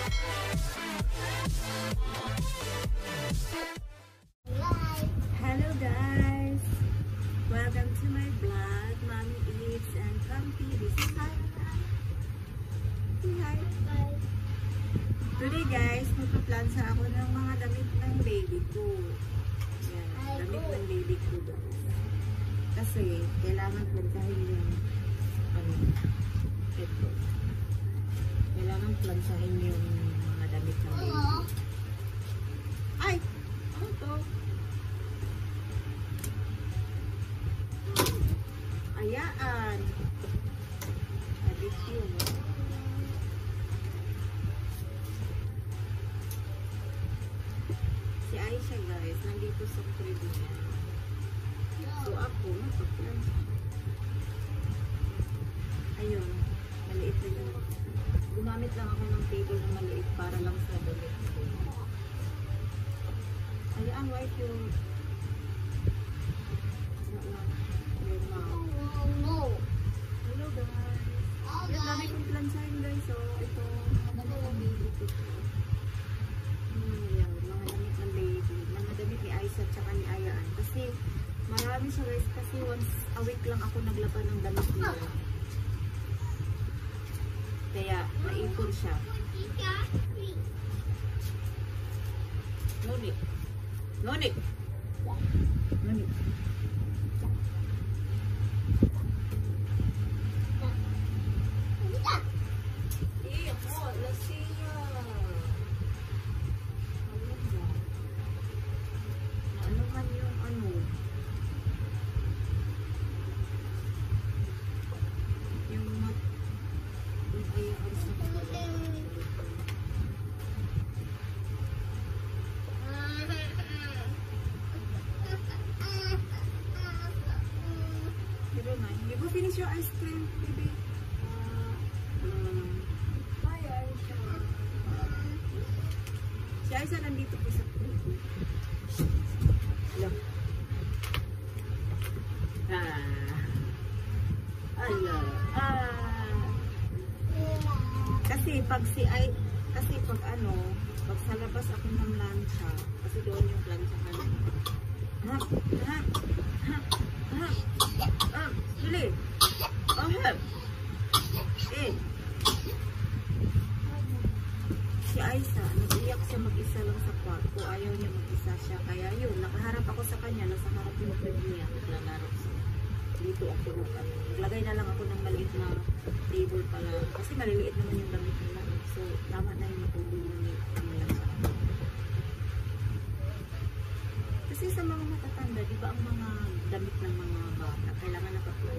Hello guys! Welcome to my vlog, Mommy Eats and Comfy. This is hi. Hi. Today guys, magpa-plansa ako ng mga damit ng baby ko. Yan, damit ng baby ko guys. Kasi kailangan plansahin yung ito. Kailangan plansahin yung mga damit ng baby ko. Ay! Ano to? Ayaan. Adit yun. Si Aisha guys, nandito sa crib niya. So ako, magpa-plan siya. Ayun, maliit na yun. Gumamit lang ako ng table na maliit para lang sa damit. Ayaan, white yung hello guys. Yung dami kong plansahin guys. So ito, mga damit ng baby ko. Yan, mga damit ng baby. Mga damit ni Aisa at saka ni Ayaan. Kasi marami siya guys. Kasi once a week lang ako naglaban ng damit nila. Kaya naipon siya. Ngunit. Ngunit. Ngunit. You go finish your ice cream, baby. Hi, Aisha. Si Aisha nandito po sa crib. Hello. Hello. Kasi pag pag sa labas ako ng plancha, kasi doon yung plancha kanina. Really? Oh, help. Si Aisa, nag-iyak siya mag-isa lang sa kwarto. Ayaw niya mag-isa siya. Kaya yun, nakaharap ako sa kanya. Nasa harap yung crib niya. Naglalaro siya. Dito ako naglagay na lang ako ng maliit na table pala. Kasi maliliit naman yung damit nila. So, tama na yung matulungan nila sa akin. Kasi sa mga matatanda, di ba ang mga damit ng mga bata, kailangan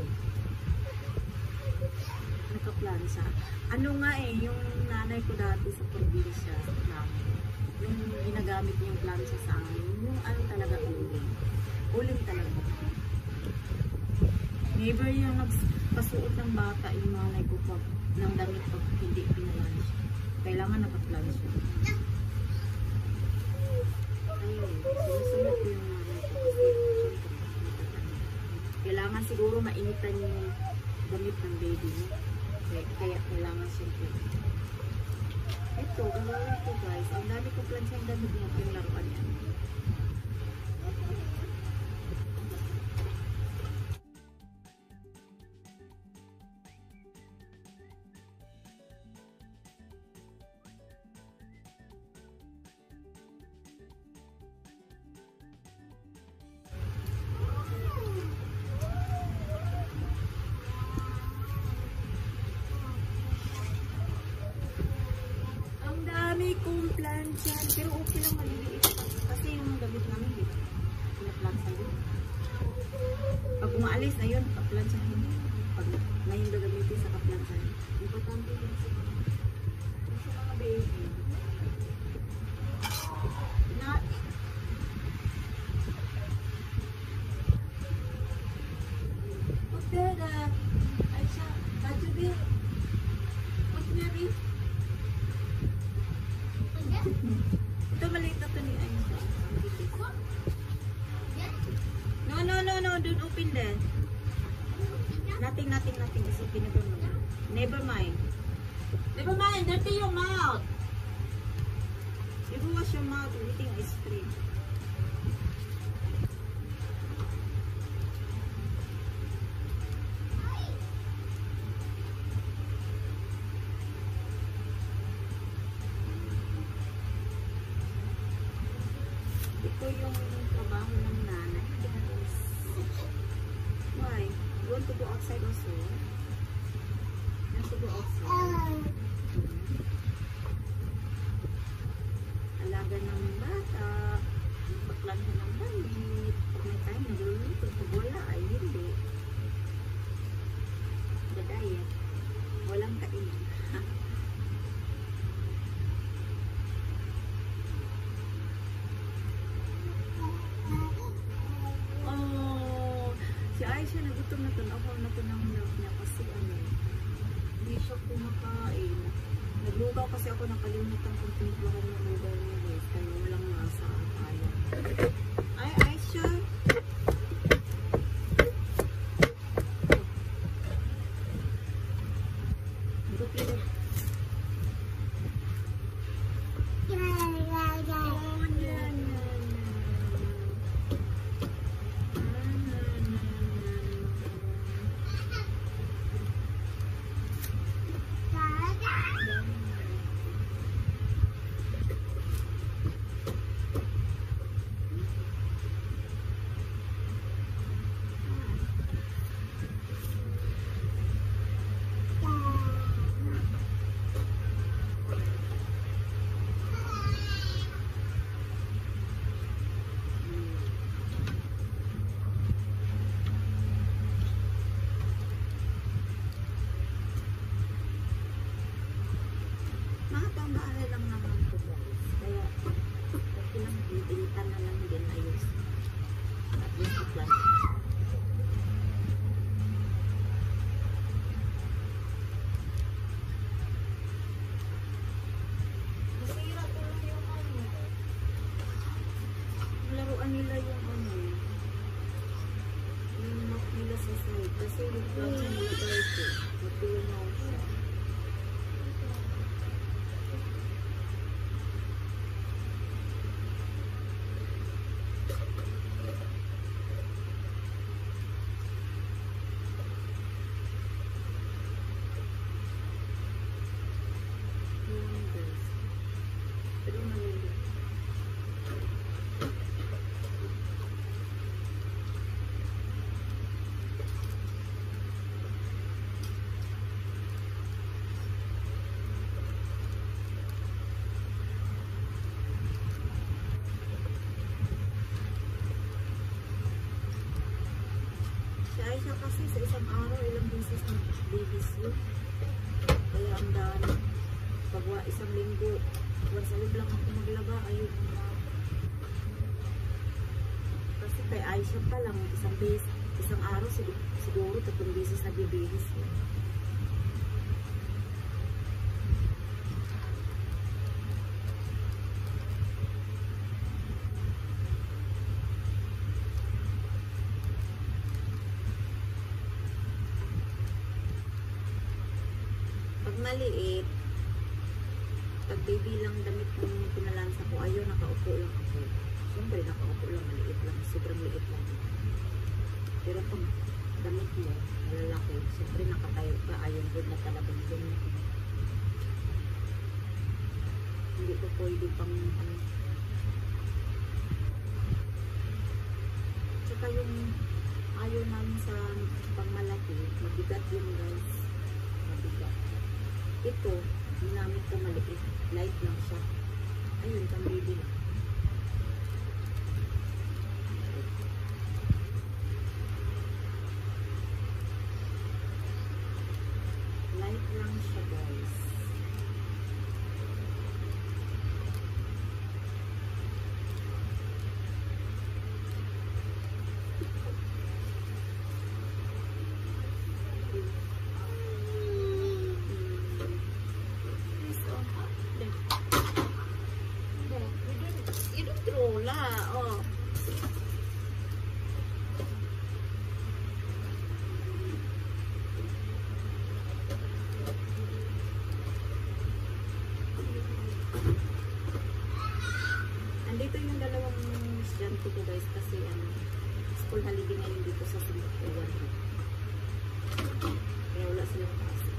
nakaplan siya. Ano nga yung nanay ko dati sa probinsya namin, yung ginagamit niyang plancha sa amin, yung talaga uling talaga. Never yung nagpasuot ng bata yung nanay ko pag ng damit pag hindi pinalansya. Kailangan nakaplan siya. Ayun, sinusunod ko yung nanay ko kasi kailangan siguro mainitan yung damit ng baby mo. Kaya kailangan siyempre. Ito, gawin ko guys. Ang dami ko plansya yung damit niya. Yung laruan niya. Kung plancha, pero okay lang maliliit kasi yung damit namin dito pinaplancha din. Pag umaalis na yun, kaplanchahin. Pag ngayon gagamitin sa kaplanchahin, importante yun sa mga baby. Not okay na Aisha, baju dia what's baby? Ito maliit na ito ni Aisha. No, don't open there. Nothing. It's okay, never mind. Never mind, dirty your mouth. Nagawa siya mga eating ice cream. Ito yung trabaho ng nanay. Why? You want to go outside also? You want to go outside? Alaga ng bata, pagplanta ng damit, pag may time nagluluto, pag wala ay hindi. The diet, walang kain. Oh, si Aisha nagutom na ako na ito ng milk niya kasi hindi siya kumakain. Naglugaw kasi ako, nakalimutan kung tinuplahan ng lugaw niya guys. Kaya walang nasa ang kaya. Ay, Aisha! Dupli. Mga pambahay lang naman ito guys. Kaya, okay lang, bibintan na lang din ayos. At least i-plan. Masira ko lang yung laruan nila yung yung map nila sa side. Kasi yung vlog sa mga dito. Matuloy na ako siya. Aisha kasi sa isang araw, ilang beses na babies yun. Kaya ang dami. Pag isang linggo, once a week lang ako maglaba, ayun. Kasi kay Aisha pa lang, isang araw, siguro 3 beses na bibihis yun. Maliit, pag baby lang damit ng pinalansa ko, ayaw, nakaupo lang ako. Siyempre, nakaupo lang, maliit lang, sobrang liit lang. Pero pag damit mo, malalaki, siyempre nakatayo ka, ayaw good na talagang dun. Hindi ko pwede pang tsaka yung ayaw namin sa pangmalaki, mabigat yun guys, mabigat. Ito, ginamit ko maliit. Light lang siya. Ayun, pang baby lang. Light lang siya guys. ko guys kasi school holiday ngayon dito sa Singapore. Kaya wala silang pasok.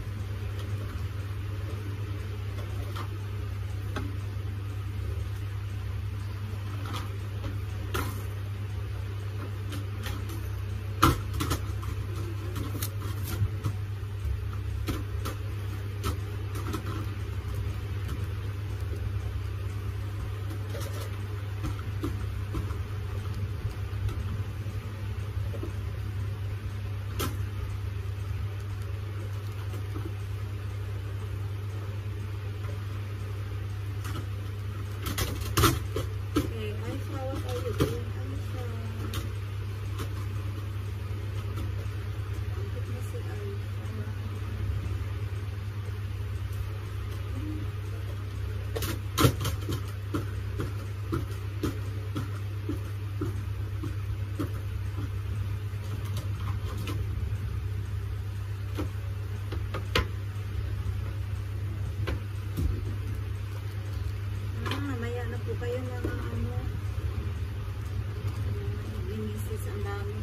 Kayo na linisis ang dami.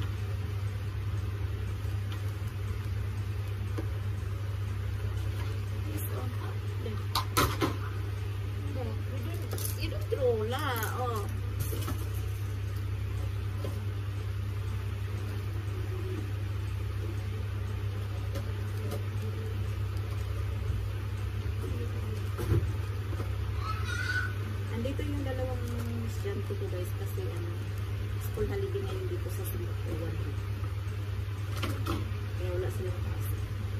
It's on up there. You don't throw la. Oh. Andito yung dalawang estudyante ko guys kasi school holiday ngayon dito sa Singapore. Kaya wala silang pasok.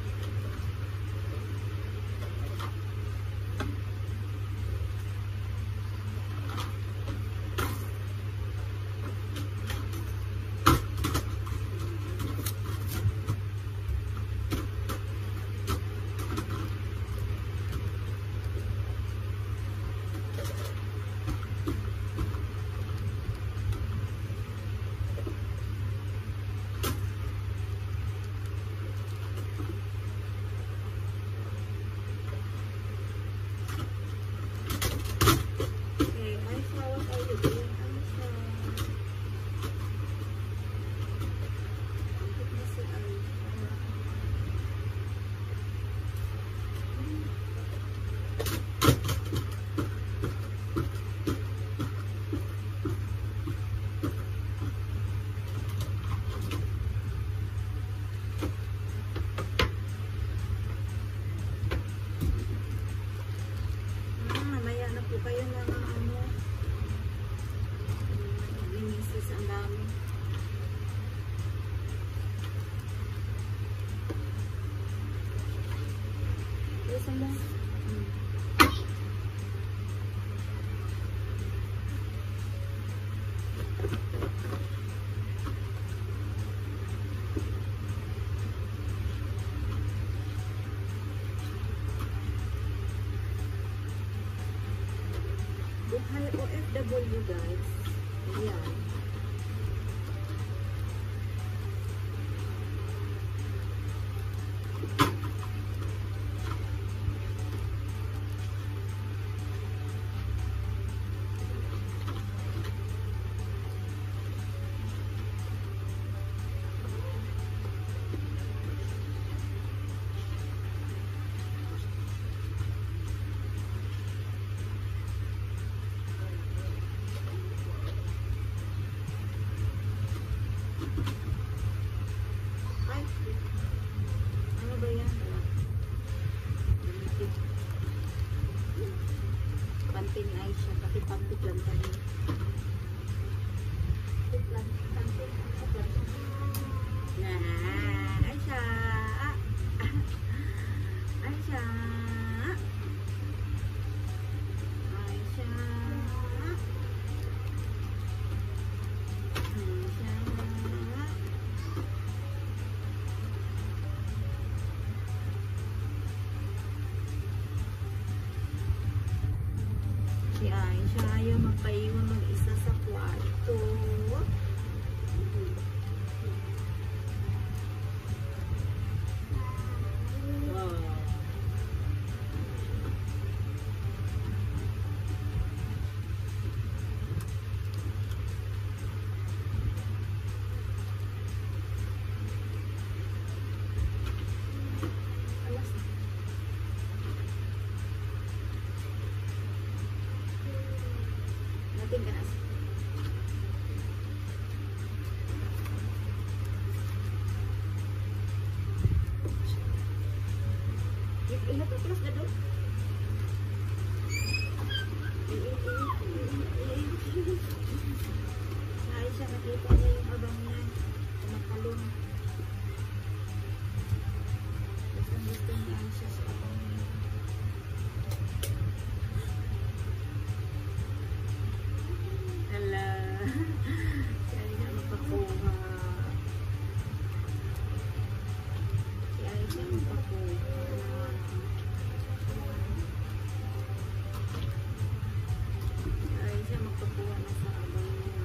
Kayo na linisis ang dami. Isa mo. Buhay OFW guys. Ayan. Panty ni Aisha, pati panty planta niya. Nah, Aisha. Aisha. Aisha. Si Aisha ayaw magpaiwan mag-isa sa kwarto. alas. Natin ka na. Ingat na plus na doon. Ay, siya nakita niya yung abang niya. Kumakalong. Gusto niya siya sa abang niya. Hala. Kaya niya mapakuha. Kaya siya mapakuha. Kaya siya magpakuha na sa abang niya.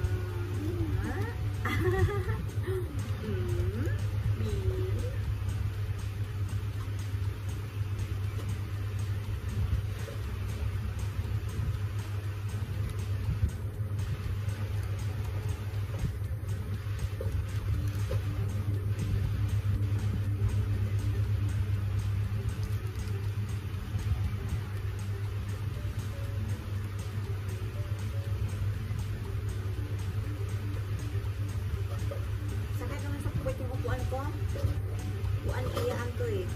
Sakay naman sa puwet yung upuan ko. Upuan iyaan ko eh.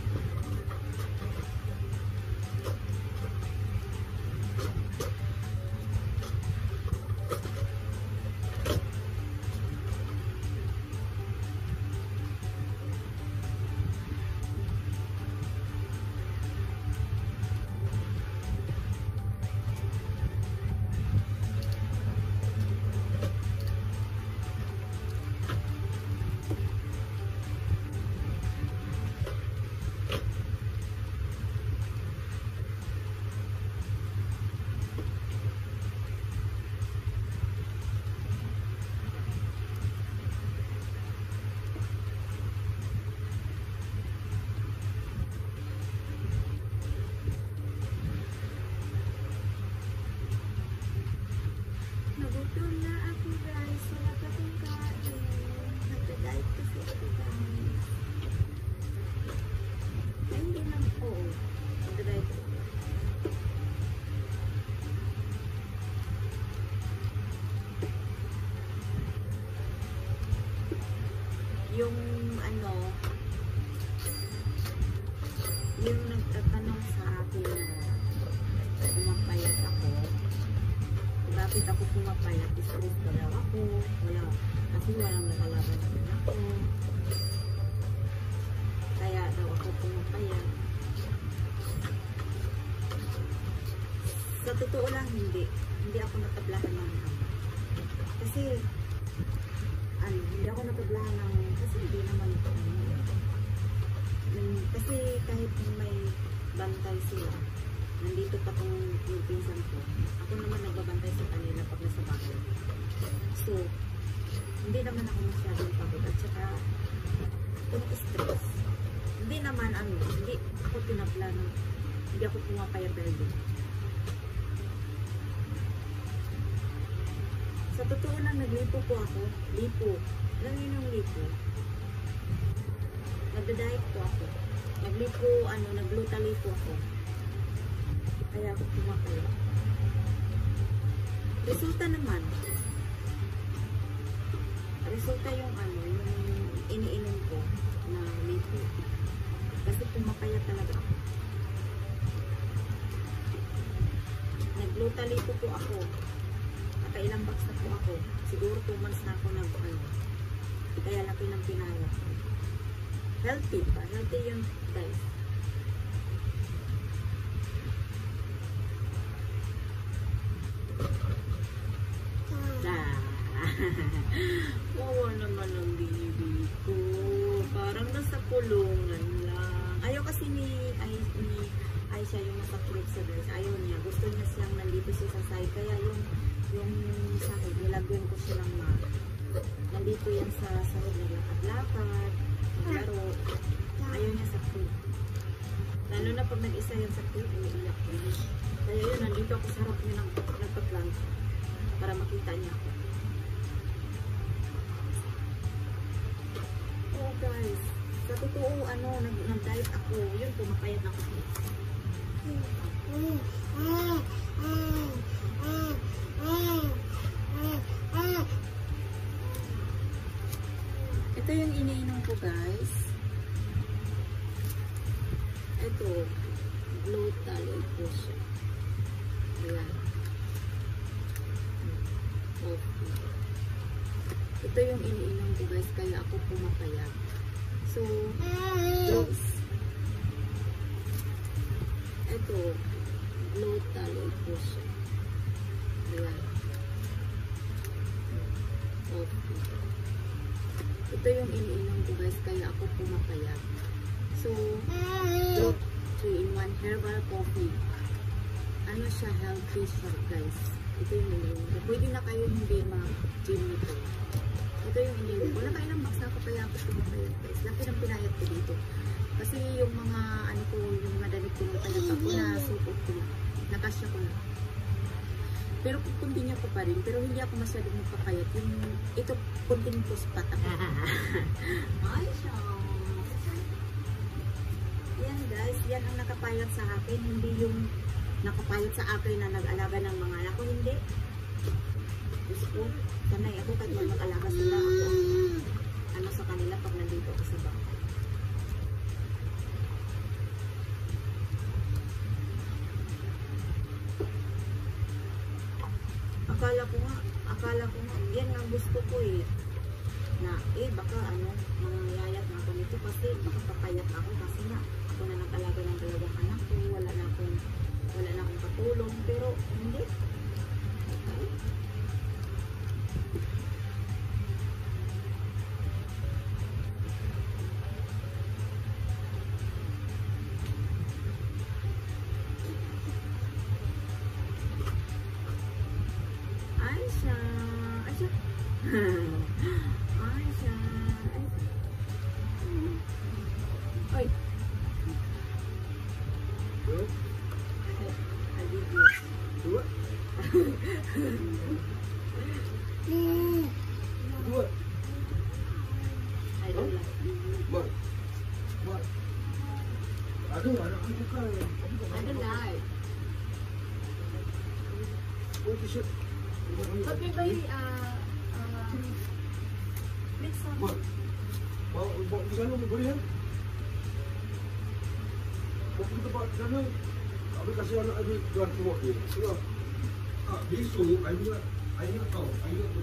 Nagutom na ako guys. Wala pa akong kain. Nagda-diet kasi ako guys. Ay, hindi na ako. Nagda-diet ako. Yung ano, yung nagtatanong sa akin na pumapayat ako. Bakit ako pumapayat? Stress ba daw ako? Wala. Kasi walang nakalaban naman ako. Kaya daw ako pumapayat. Sa totoo lang, hindi. Hindi ako natablahan ng kasi hindi ako natablahan ng kasi hindi naman ito. Kasi kahit may bantay sila, nandito pa tong yung pinsan ko. Ako naman nagbabantay sa kanila pag nasa bahay. So, hindi naman ako masyadong pagod. At saka, kung stress, hindi naman hindi ako pinaplano. Hindi ako pumapayat dahil doon. Sa totoo lang, naglipo po ako. Lipo. Alam niyo yung lipo? Nagda-diet po ako. Naglipo, nagluta-lipo po ako. Kaya ako pumapayat. Resulta naman. Resulta yung yung iniinom ko na lipo. Kasi pumapayat talaga ako. Nagluta-lipo po ako. Nakailang box na po ako. Siguro 2 months na ako kaya laki ng pinaya. Healthy pa. Healthy yung guys. Wawa naman ang baby ko. Parang nasa kulungan lang. Ayaw kasi ni Aisha yung nasa crib sa guys. Ayaw niya. Gusto niya siyang nandito siya sa side. Kaya yung sahig, nilagyan ko silang nandito yan sa sahig, naglakad-lakad, naglaro. Ayaw niya sa crib. Lalo na pag nag-isa yan sa crib, umiiyak ko. Kaya yun, nandito ako sa harap niya nagpa-plant para makita niya ako. Oh guys, Sa totoo, nag-diet ako. Yun, pumapayat ako. Ito yung iniinom ko, guys. Ito, glutathione po siya. Ayan. Okay. Ito yung iniinom ko, guys, kaya ako pumapayat. So, close. Ito, glutathione po siya. Ayan. Okay. Ito yung iniinom ko, guys, kaya ako pumapayat. So, 3-in-1 herbal coffee. Ano siya, healthy siya, guys. Ito yung iniinom ko. Pwede na kayo hindi mag-gym nito. Ito yung iniinom ko. Nakailang box na ako kaya ako pumapayat, guys. Laki ng pinayat ko dito. Kasi yung mga, yung mga damit ko na payat ako na suot ko na. Nakasya ko na. Pero continue ko pa rin. Pero hindi ako masyadong magpapayat. Ito, continue ko sa patak. Ay, siya. Yan, guys. Yan ang nakapayat sa akin. Hindi yung nakapayat sa akin na nag-alaga ng mga anak ko. Hindi. Gusto ko. Sanay ako kahit mag-alaga sila. Ako sa kanila pag nandito ako sa bahay. Akala ko nga, yan ang gusto ko eh. Na, baka mangyayat na ako nito kasi baka papayat ako kasi na ako na nag-alaga ng dalawang anak ko, wala na akong katulong, pero hindi. Okay. Ay. I don't like. What is it? Okay, by mix some. What? Bawa di sana boleh kan? Bawa kita bawa di sana. Abi kasih anak Abi tuan keluar dia. Keluar. Besok I nak tahu.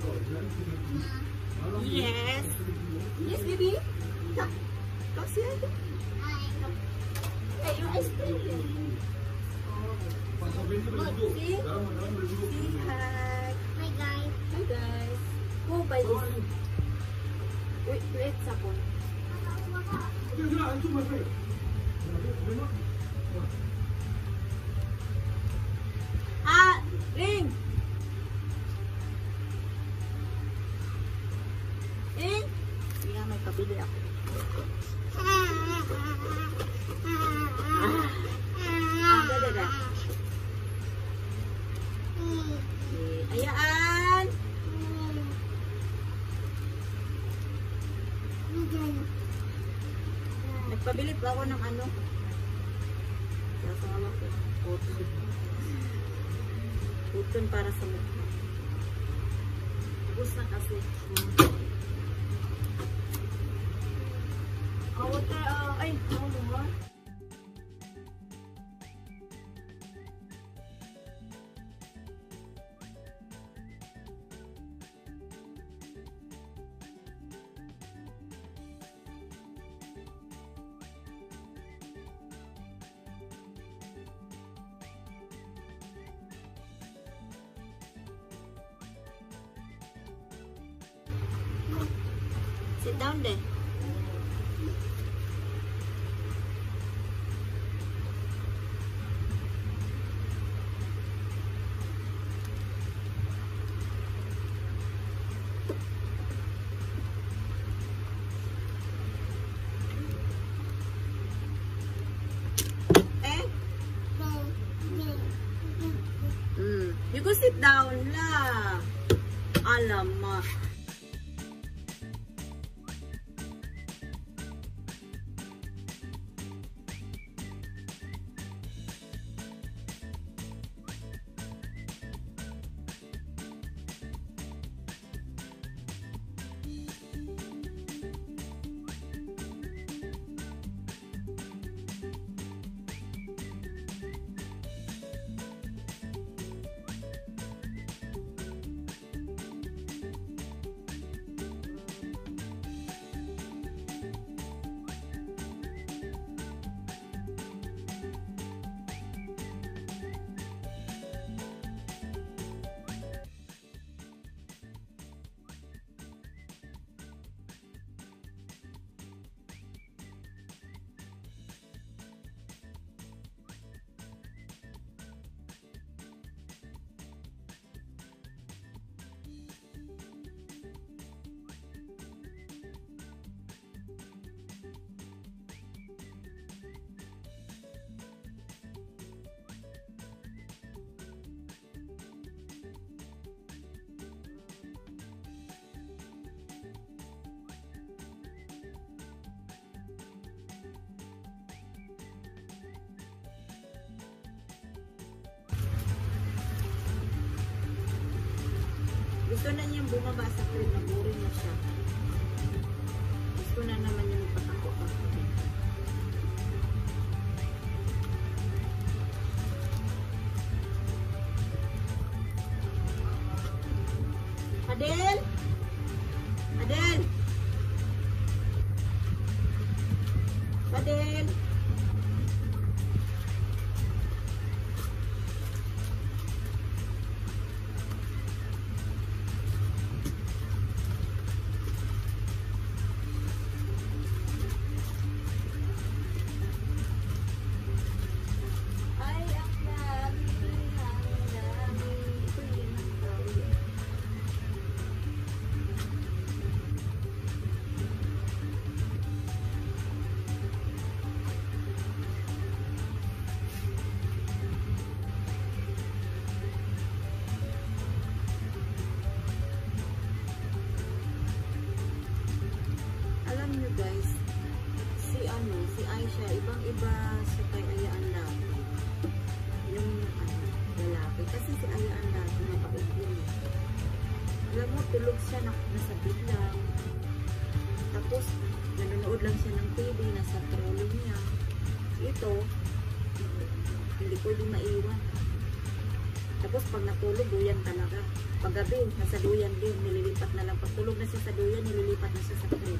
Yes. Yes, baby. Tak. Kasih aja. Hey, your ice cream. Oh. See? See? Hi. Hi, guys. Hi, guys. Go by this. Wait, sapon. Ring! Ring! Sige, may kabili ako. Dada. Ayaan! Nagpabili pa ako ng ano. Kasama ko. Puton para sa mukha. Ubus na kasi. Water, ay, more. Sit down there. You go sit down lah. Alamak. Gusto na niyang bumaba sa crib, naburin na siya. Gusto na naman yung magpatako pa. Adel! Adel! Adel! Guys, si Aisha, ibang-iba sa kay Ayaan Laki. Yung lalaki. Kasi si Ayaan Laki, mabait yun. Alam mo, tulog siya, nasa bed lang. Tapos, nanonood lang siya ng TV, nasa trolling niya. Ito, hindi pwede maiwan. Tapos, pag natulog, duyan talaga. Paggabi, nasa duyan din, nililipat na lang. Pag tulog na siya sa duyan, nililipat na siya sa crib.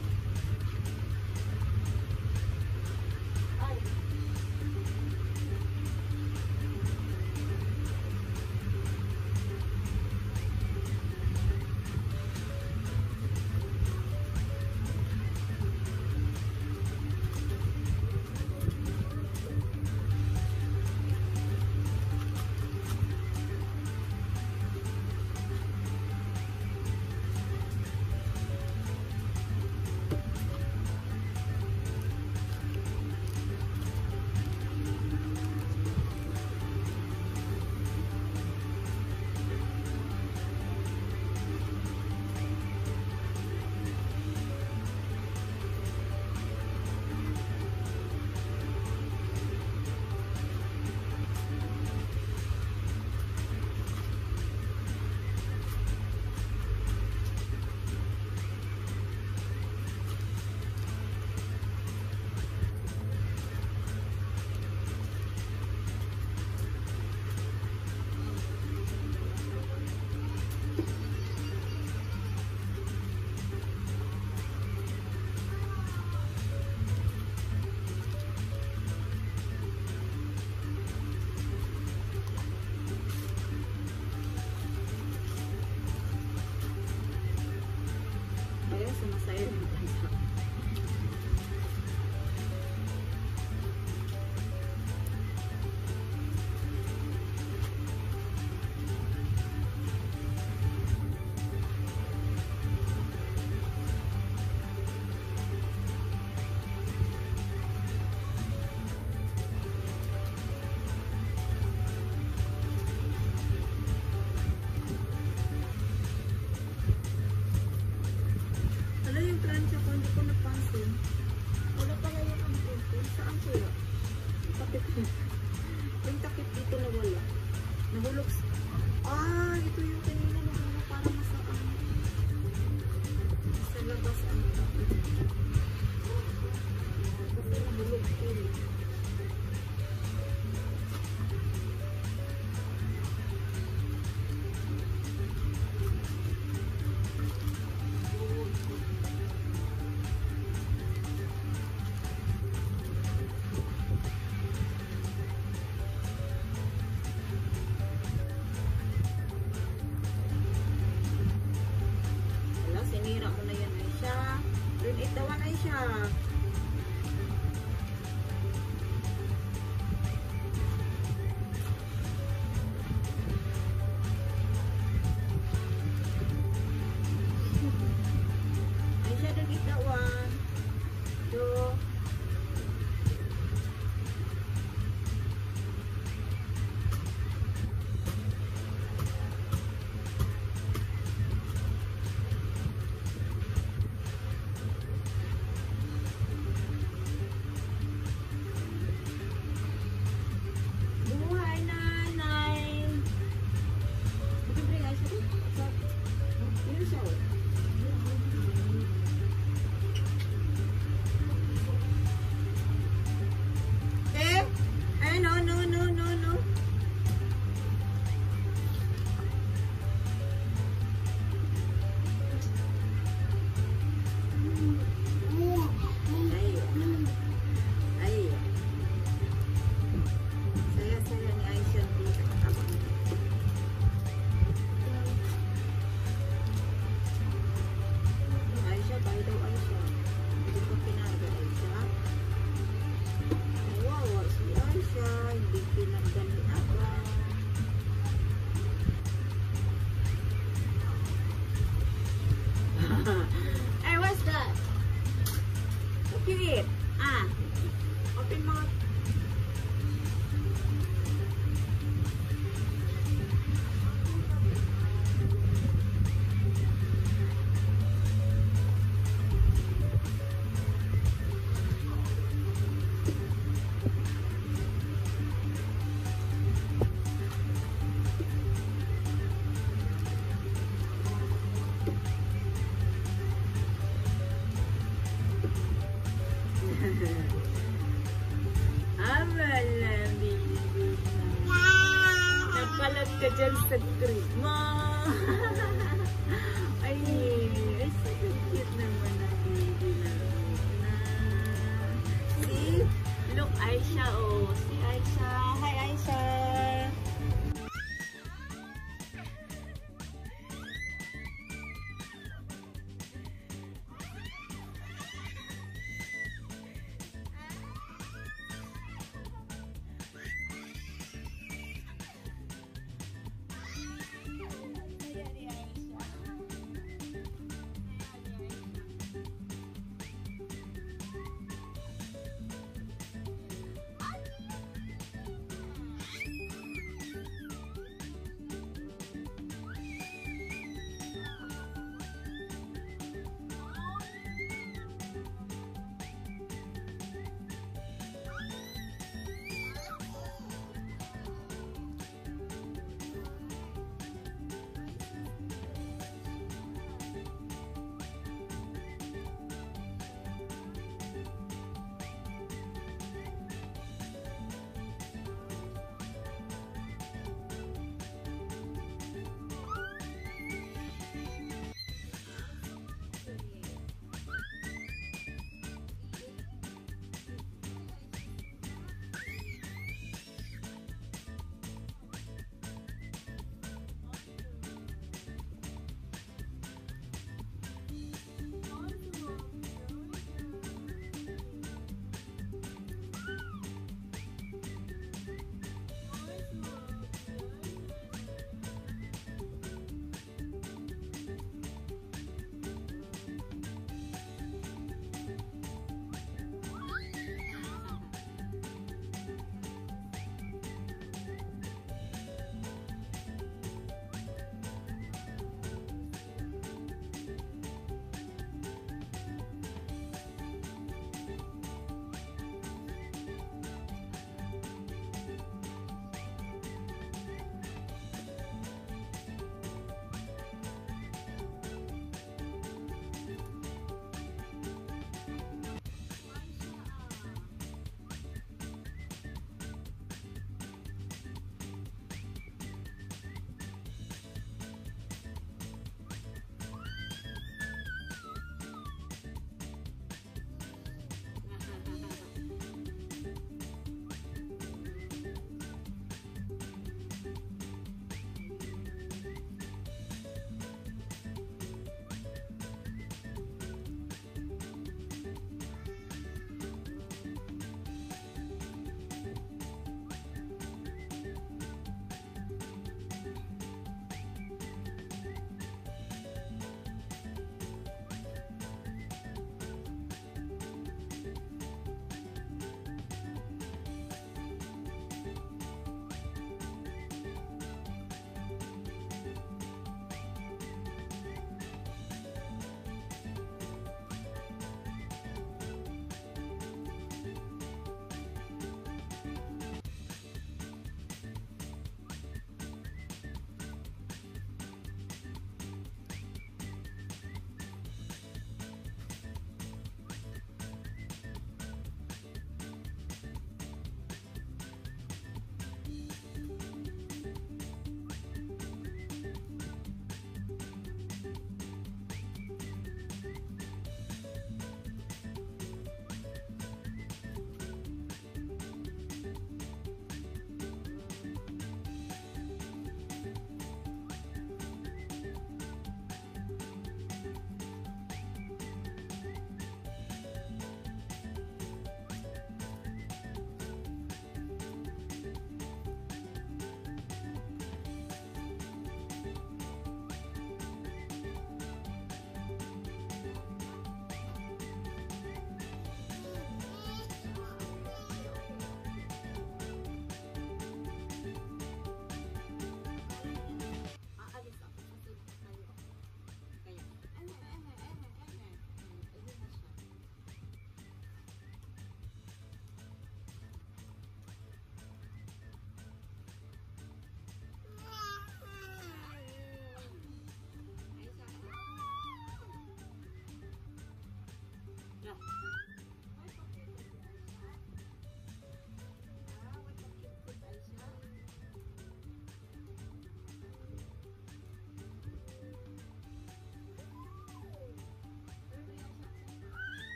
Sumasaya yung bansa. Yung takip dito na wala. Nahulog. Ah, ito yung kanina na parang sa labas ang takip. Kasi nahulog yun. Itawan ay siya. Ay siya din itawan. So, ka dyan sa trip mo. Ay, so cute naman ang baby na. See? Look, Aisha, oh. See, Aisha. Hi, Aisha.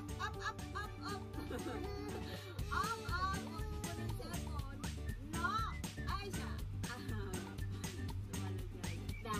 Up, up, up, up, up. Up, up. Huwag mo ng cellphone. No. Ay, siya. Sumalugay. Da.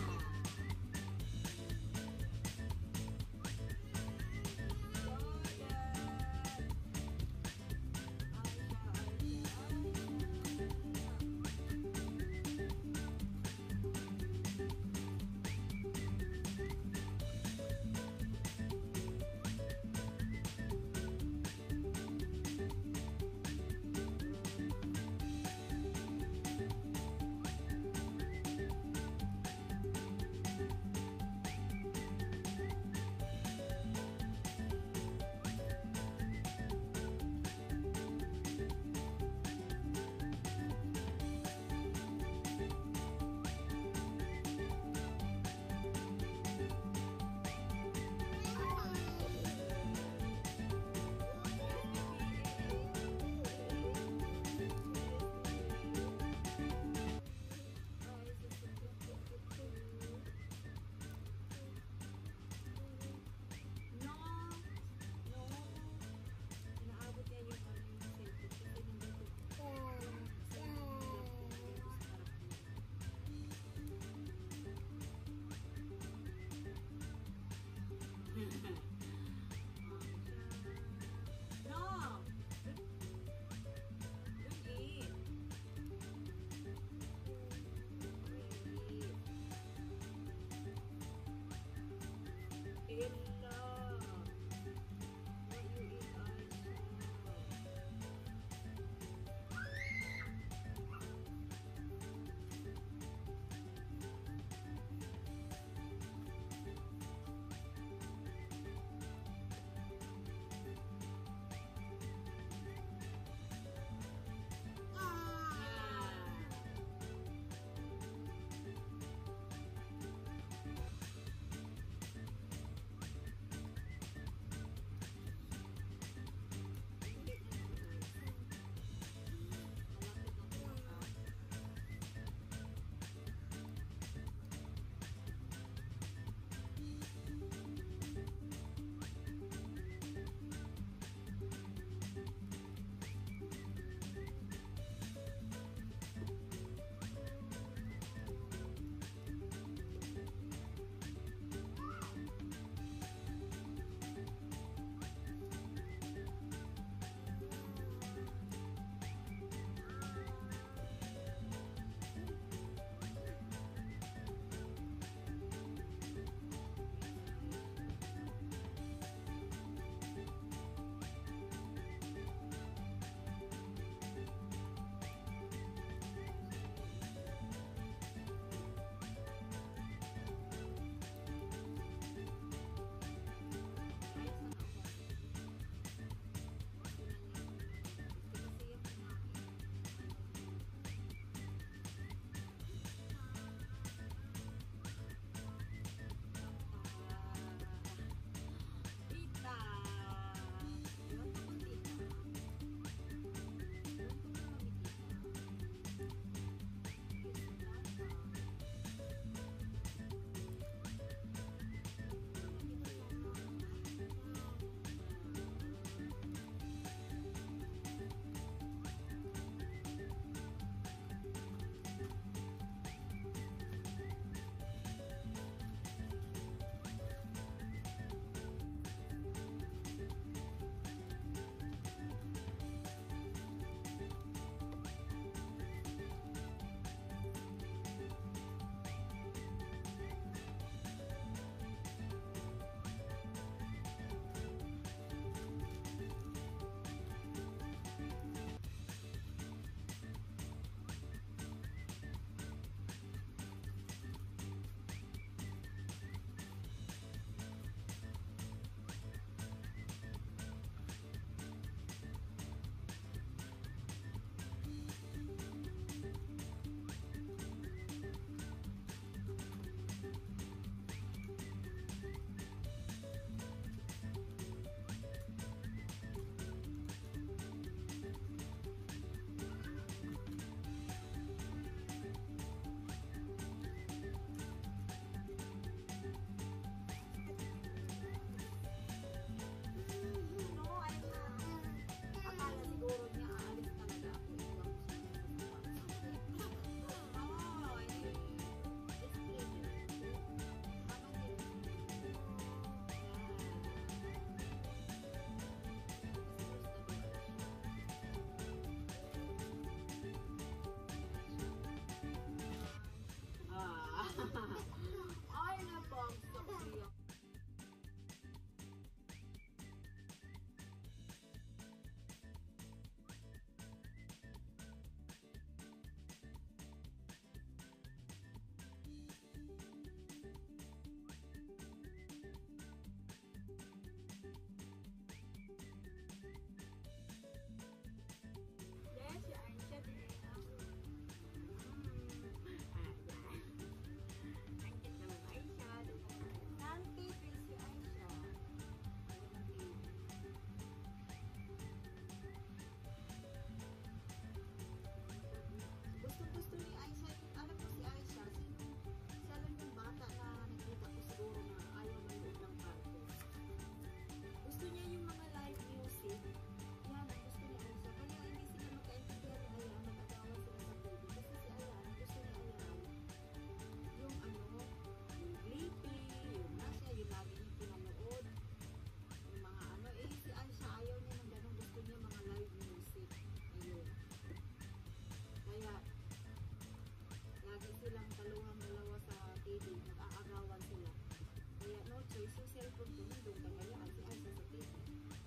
guys, yung cellphone ko nandun ka kaya ay sa table.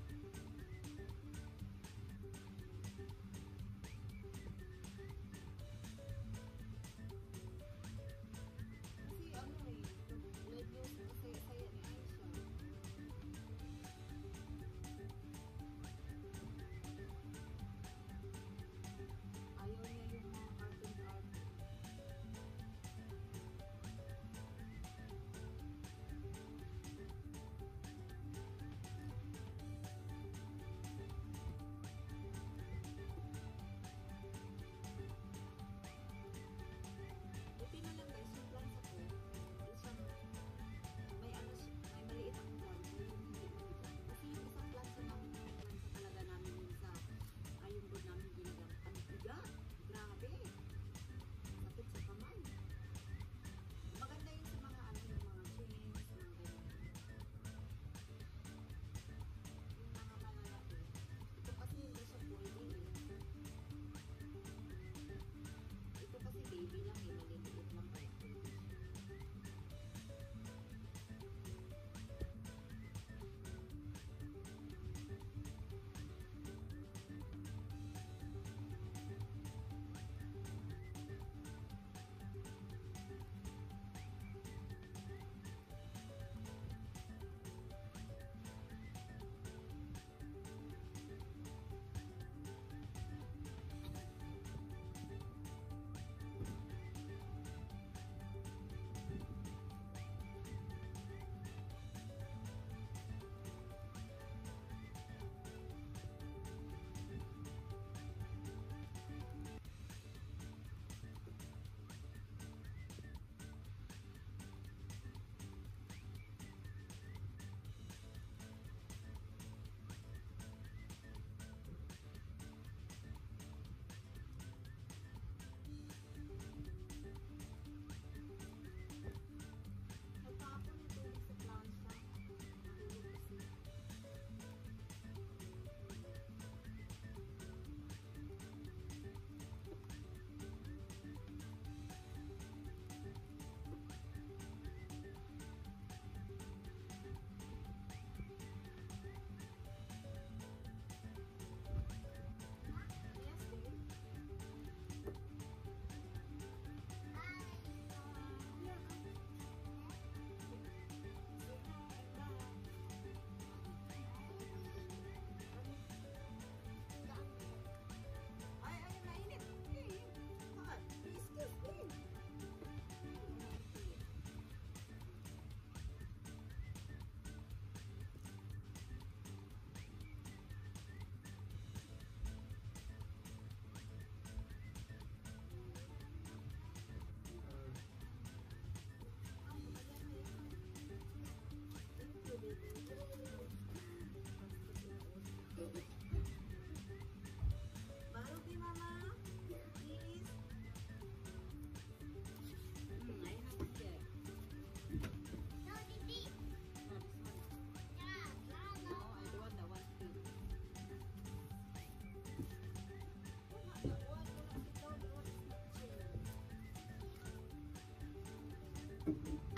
Kasi ano eh, live news saya-saya ni Aisha. Ayaw niya yung mga cartoon. Buti na lang guys, yung plants ako, isang, may ano, may maliit akong plants, yung hindi mabigat. Kasi yung isang plants namin, yung plants talaga namin yun sa, yung board namin ginagamit. Ang bigat! Grabe! Sakit sa kamay. Maganda yun sa mga ano, yung mga chains, mga ganyan. Yung mga malalaki. Ito kasi hindi siya pwede eh. Ito kasi baby lang eh, maliliit lang kaya. Nagpapon ito sa plants siya. Nahulog kasi. Yes, babe. Ay, mainit. Hey, hot. Excuse me. Baru di mama, please. I have to get. No, Didi. No, this one. Yeah, No, I don't want that one too. Oh, not that one. Do not sit down. You want to sit.